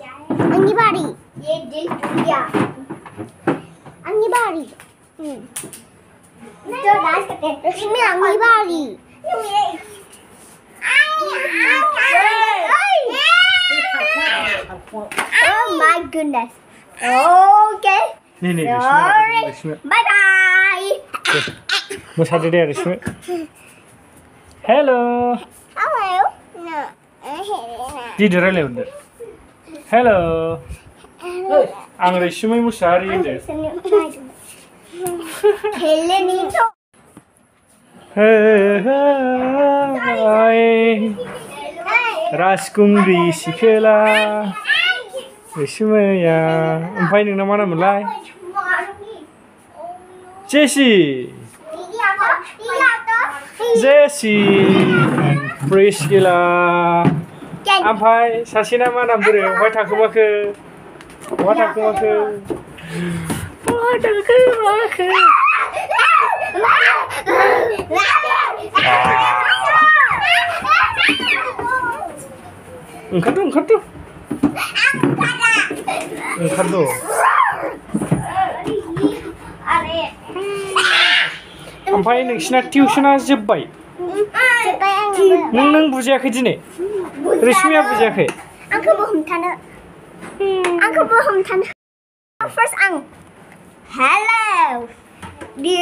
अंगी बारी ये दिल टूट गया अंगी बारी तो डांस करते हैं रश्मि अंगी बारी Oh my goodness. Okay. Rashmi. Bye bye. What's happening, Rashmi? Hello. Hello. No. Did you really? Hello. I'm Rashmi Musari. खेलने नहीं तो राजकुमारी सिखेला रश्मिया ओमफ्राय नोंना मा नाममोनलाय जेसि जेसि प्रिस्किला ओमफ्राय सासेना मा नाम बोरो बहा थाखोमाखो ओंखारदो ओमफ्राय नोंसिना टिउसना जोब्बाय नों बुजियाखै दिनै रश्मिया बुजियाखै आंखौबो हमथानो first आं hello do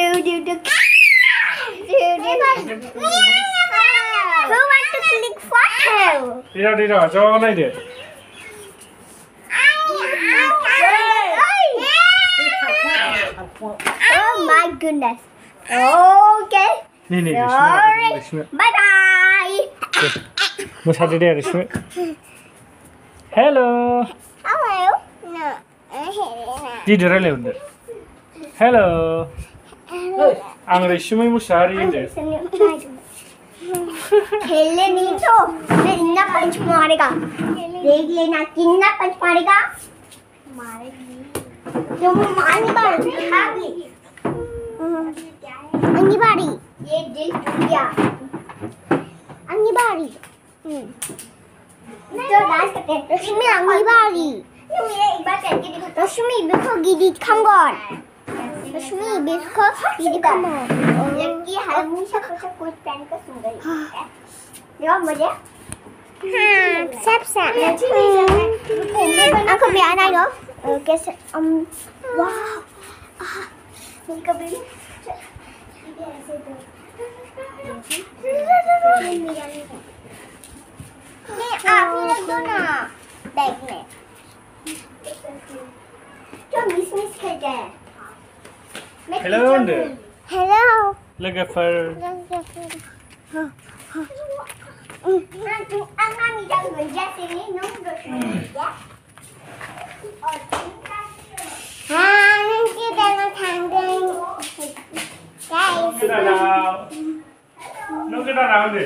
who want to click photo दे ज' नायदो oh my goodness okay Rashmi bye bye मोसादो they Rashmi hello no Did you really? Hello. I'm Rashmi Musari. खेलने नहीं तो मैं इतना पंच मारेगा देख लेना कितना पंच मारेगा तुम मारने का अंगी बारी ये दिल टूट गया अंगी बारी तो डांस करते हैं रश्मि अंगी बारी एक बार करके देखो रश्मि देखो गिरी खंगोन रश्मि देखो गिरी खंगोन लड़की हमेशा कुछ पहन कर सुन रही है देखो मुझे हाँ सब आपको भी आना है कैसे वाह कभी नहीं आप ही रख दो ना बैग में जो मिस खेलते हैं Hello. हेलो लोगोफोर आंगामी जागोन जैसे नों दो हाँ नोंखि दाना थांदों guys नों गोदानाव होनदो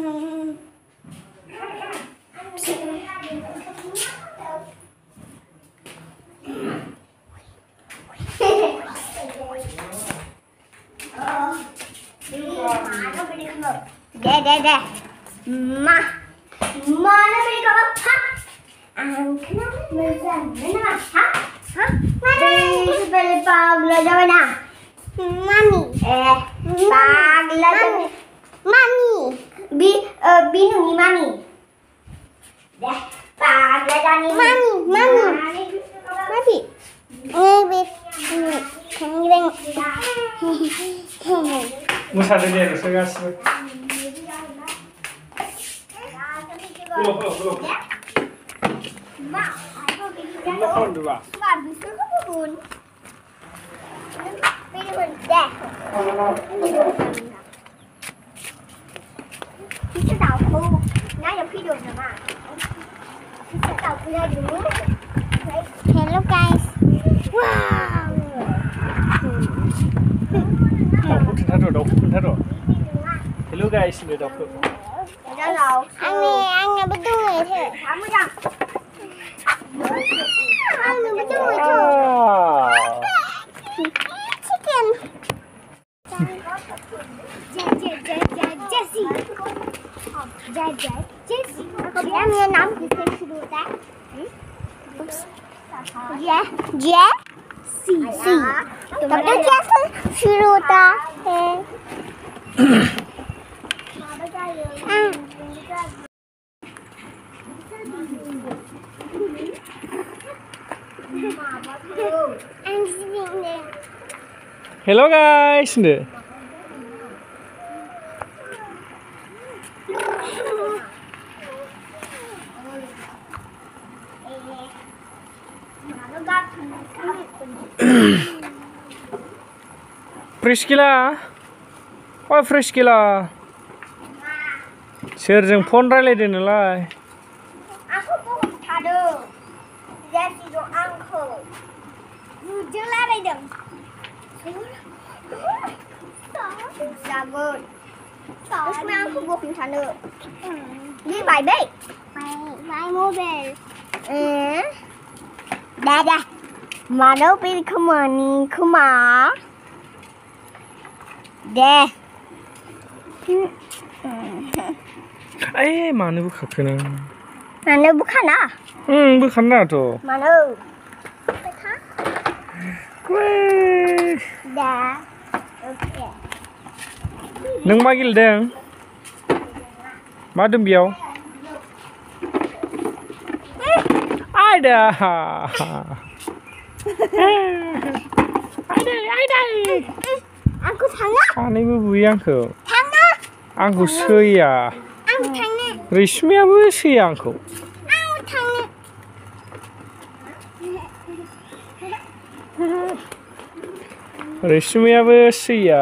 Deh. Mana beli kau hah? Angkna mana hah? Mana? Beli pagla jawana. Mami. Pagla jawana. Mami. Binu ni mami. Deh. Pagla jani. Mami. Mami. Kangreng. मोसादो दे नोंसोर गासिबो मा खालामदोंबा Bisa tahu, nah yang video nama. Bisa tahu punya dulu. Hello guys. Wow. खोन्थाद' hello guys होनदो दाउखौ आंनो बेदुङै मोजां आंनो बेदुङै चिकेन जेसी जेसी मेरा नाम किससे शुरू होता है जे सी तब तक क्या शुरू होता है Hello guys. Priscilla. Oh Priscilla. Soरजों फन रायलायदों नोंलाय? आंखौ बहुत थादों। जेसिजों आंखौ नुजों रायलायदों। जागोन। Terus आंखौ बहुत थानो। Đi bài đi. Bài mobile. Dah. Mana pilih kemana? Kemana? Deh. Ay, mana buka nang? Mana bukan ah? Bukan lah tu. Mana? Weh. Dah. Okay. Nang magil deng. Madam biau. Ada. Ada. Aku थांना. Anehmu bui angku. थांना. Angku soya. Aku थांना. Rishmiabu soya angku. Aku थांना. Rishmiabu soya.